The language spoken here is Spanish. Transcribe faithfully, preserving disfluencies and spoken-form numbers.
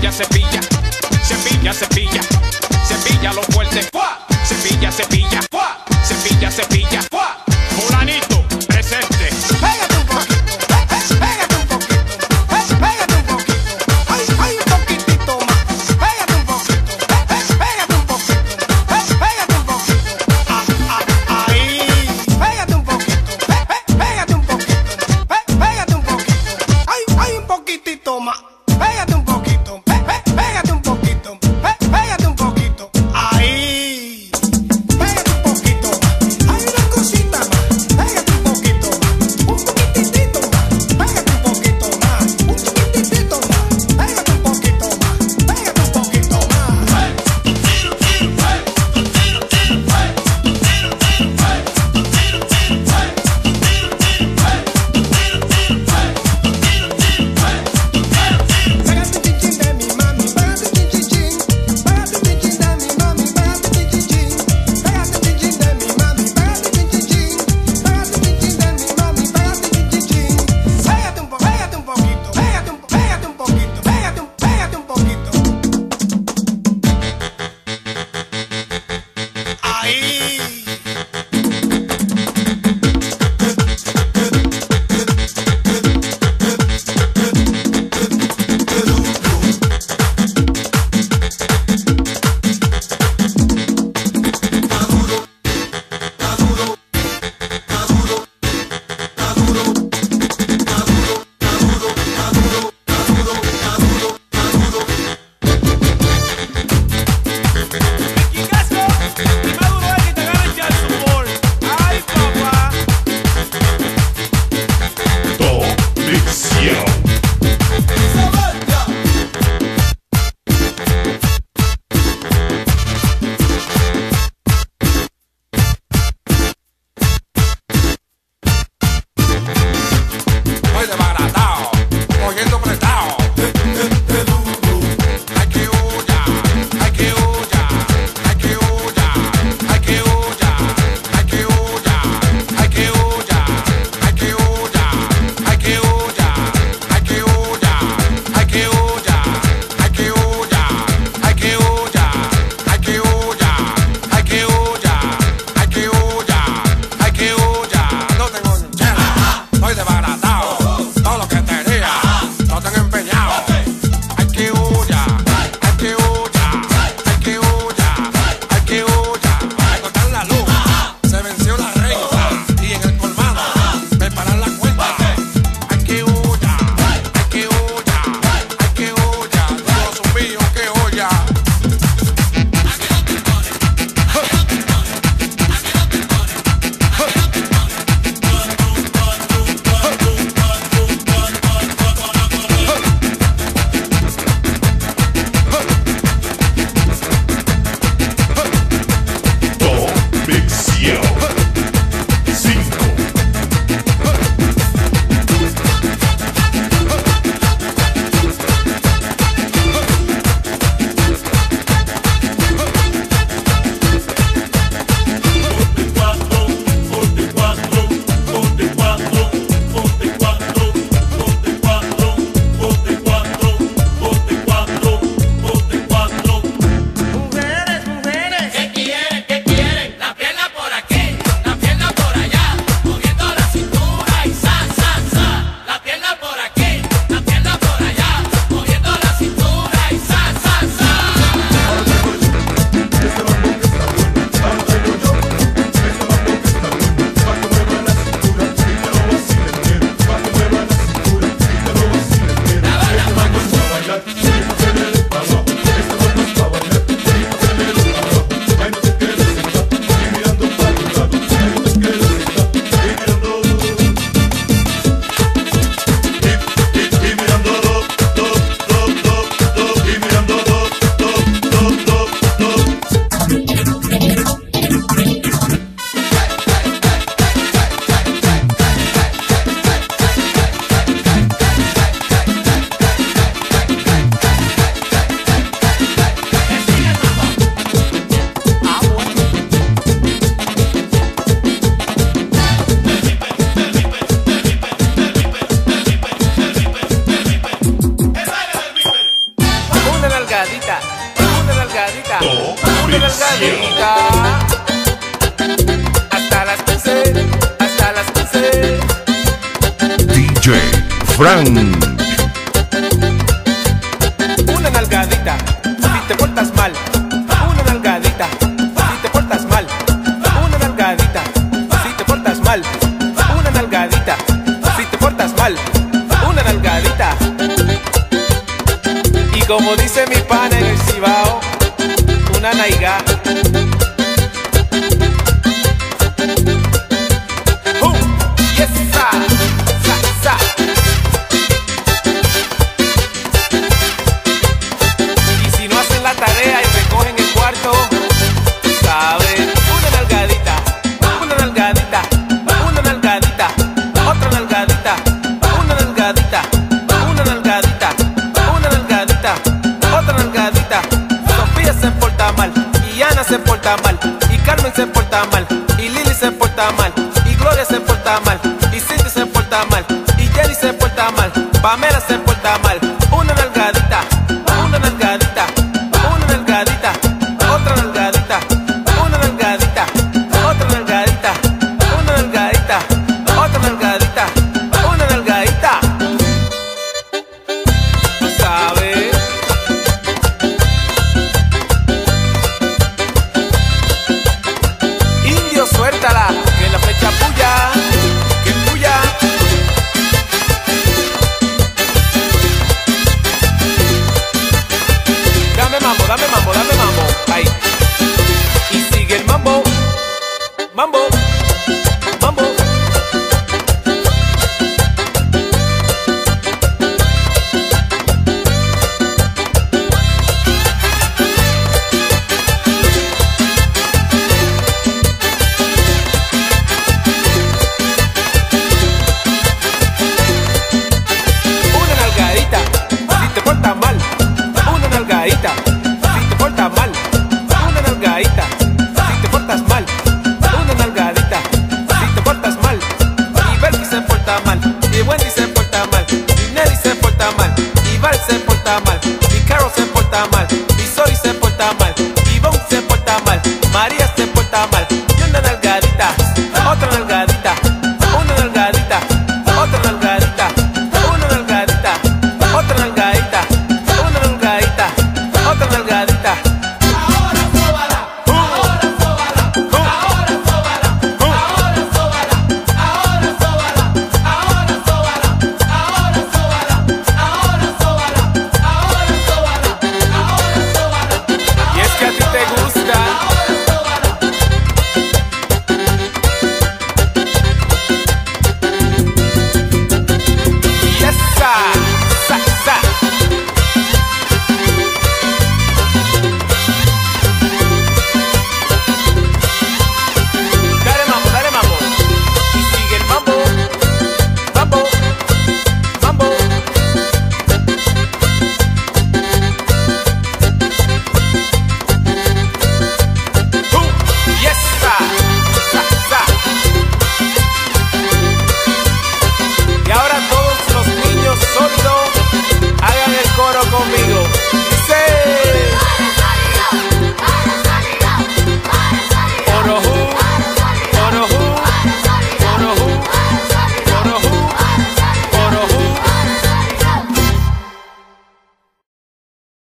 cepilla, cepilla, cepilla, cepilla, cepilla lo fuerte, cepilla, cepilla, cepilla, cepilla, fulanito, presente. Pégate un poquito, pégate un poquito, pégate un poquito, ay, ay, un poquitito más, pégate un poquito, pégate un poquito, pégate un poquito, ah, ah, ahí, pégate un poquito, pégate un poquito, pégate un poquito, ay, ay, un poquitito más, pégate un poquito, pégate un poquito, pégate un poquito, ahí, pégate un poquito, hay una cosita nalgadita, una nalgadita, una nalgadita. Hasta las quince, hasta las quince. D J Frank. Una nalgadita, si te portas mal. Una nalgadita, si te portas mal. Una nalgadita, si te portas mal. Una nalgadita, si te portas mal. Una nalgadita. Y como dice mi pana en el Cibao, una naiga. Uh, yes, sa, sa, sa. Y si no hacen la tarea y recogen el cuarto, ¿sabes? Una nalgadita, una nalgadita, una nalgadita, otra nalgadita, una nalgadita, una nalgadita, una nalgadita, otra nalgadita. Sofía se porta mal, y Ana se porta mal, y Carmen se porta mal, y Lili se porta mal, y Gloria se porta mal, y Cindy se porta mal, y Jenny se porta mal, Pamela se porta mal. Una nalgadita, una nalgadita, una nalgadita, otra nalgadita, una nalgadita, otra nalgadita, una nalgadita, otra nalgadita, una nalgadita. ¿Tú sabes? Indio, suéltala, que la fecha puya, que puya. Dame mambo, dame mambo, dame mambo, ay. Y sigue el mambo, mambo, mambo. Una nalgadita, si te portas mal. Una nalgadita, si te portas mal. Una nalgadita, si te portas mal. Una nalgadita, si te portas mal. Y Belki se porta mal, y Wendy se porta mal, y Nelly se porta mal, y Val se porta mal, y Carol se porta mal, y Zoe se porta mal, y Bon se porta mal, María se porta mal,